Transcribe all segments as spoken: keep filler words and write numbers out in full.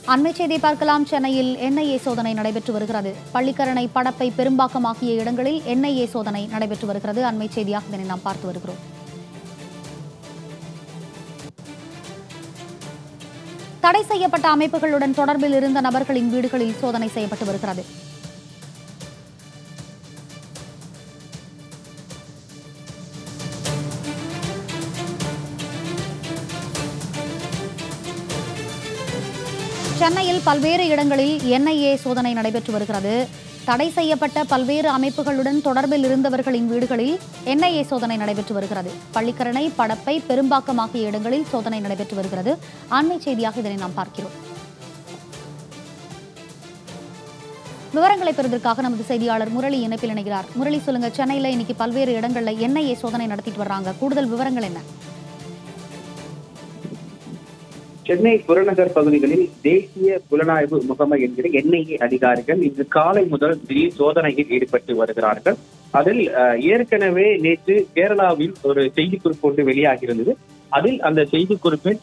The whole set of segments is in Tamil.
அண்மை செய்தி பார்க்கலாம். சென்னையில் என் ஐ ஏ சோதனை நடைபெற்று வருகிறது. பள்ளிக்கரணை, படப்பை, பெரும்பாக்கம் ஆகிய இடங்களில் என் ஐ ஏ சோதனை நடைபெற்று வருகிறது. அண்மை செய்தியாக இதனை நாம் பார்த்து வருகிறோம். தடை செய்யப்பட்ட அமைப்புகளுடன் தொடர்பில் இருந்த நபர்களின் வீடுகளில் சோதனை செய்யப்பட்டு வருகிறது. சென்னையில் பல்வேறு இடங்களில் என் ஐ ஏ சோதனை நடைபெற்று வருகிறது. தடை செய்யப்பட்ட பல்வேறு அமைப்புகளுடன் தொடர்பில் இருந்தவர்களின் வீடுகளில் என் ஐ ஏ சோதனை நடைபெற்று வருகிறது. பள்ளிக்கரணை, படப்பை, பெரும்பாக்கம் ஆகிய இடங்களில் சோதனை நடைபெற்று வருகிறது. அண்மை செய்தியாக இதனை நாம் பார்க்கிறோம். விவரங்களை பெறுவதற்காக நமது செய்தியாளர் முரளி இணைப்பில் இணைகிறார். முரளி, சொல்லுங்க, சென்னையில் இன்னைக்கு பல்வேறு இடங்களில் என் ஐ ஏ சோதனை நடத்திட்டு வர்றாங்க. கூடுதல் விவரங்கள் என்ன? சென்னை புறநகர் பகுதிகளில் தேசிய புலனாய்வு முகமை என்கிற என் ஐ ஏ அதிகாரிகள் இன்று காலை முதல் திடீர் சோதனையில் ஈடுபட்டு வருகிறார்கள். அதில் ஏற்கனவே நேற்று கேரளாவில் ஒரு செய்திக்குறிப்பு ஒன்று வெளியாகியிருந்தது. அதில் அந்த செய்திக்குறிப்பில்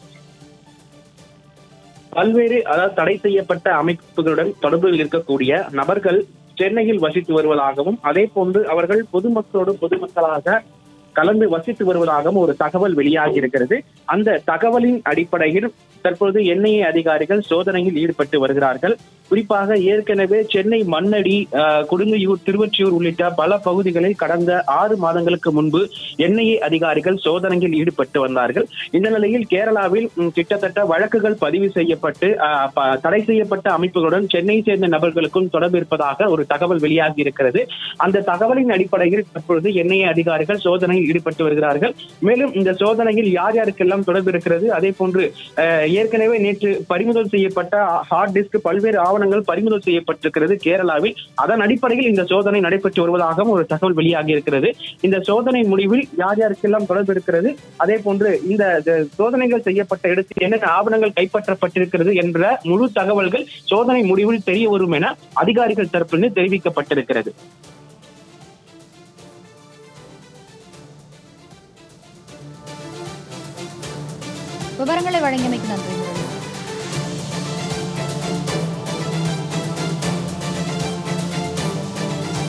பல்வேறு அதாவது தடை செய்யப்பட்ட அமைப்புகளுடன் தொடர்பில் இருக்கக்கூடிய நபர்கள் சென்னையில் வசித்து வருவதாகவும், அதே போன்று அவர்கள் பொதுமக்களோடு பொதுமக்களாக கலந்து வசித்து வருவதாகவும் ஒரு தகவல் வெளியாகி இருக்கிறது. அந்த தகவலின் அடிப்படையில் தற்போது என் ஐ ஏ அதிகாரிகள் சோதனையில் ஈடுபட்டு வருகிறார்கள். குறிப்பாக ஏற்கனவே சென்னை மண்ணடி, கொடுங்கையூர், திருவொற்றியூர் உள்ளிட்ட பல பகுதிகளில் கடந்த ஆறு மாதங்களுக்கு முன்பு என் ஐ ஏ அதிகாரிகள் சோதனையில் ஈடுபட்டு வந்தார்கள். இந்த நிலையில் கேரளாவில் கிட்டத்தட்ட வழக்குகள் பதிவு செய்யப்பட்டு தடை செய்யப்பட்ட அமைப்புகளுடன் சென்னை சேர்ந்த நபர்களுக்கும் தொடர்பு இருப்பதாக ஒரு தகவல் வெளியாகி இருக்கிறது. அந்த தகவலின் அடிப்படையில் தற்பொழுது என் ஐ ஏ அதிகாரிகள் சோதனையில் ஈடுபட்டு வருகிறார்கள். மேலும் இந்த சோதனையில் யார் யாருக்கெல்லாம் தொடர்பு இருக்கிறது, அதே போன்று ஏற்கனவே நேற்று பறிமுதல் செய்யப்பட்ட ஹார்ட் டிஸ்க், பல்வேறு ஆவணங்கள் பறிமுதல் செய்யப்பட்டிருக்கிறது கேரளாவில். அதன் அடிப்படையில் இந்த சோதனை நடைபெற்று வருவதாகவும் ஒரு தகவல் வெளியாகி இருக்கிறது. இந்த சோதனை முடிவில் யார் யாருக்கெல்லாம் தொடர்பு இருக்கிறது, அதே போன்று இந்த சோதனைகள் செய்யப்பட்ட இடத்தில் என்னென்ன ஆவணங்கள் கைப்பற்றப்பட்டிருக்கிறது என்ற முழு தகவல்கள் சோதனை முடிவில் தெரிய வரும் என அதிகாரிகள் தரப்பில் தெரிவிக்கப்பட்டிருக்கிறது. விவரங்களை வழங்கியமைக்கு நன்றி.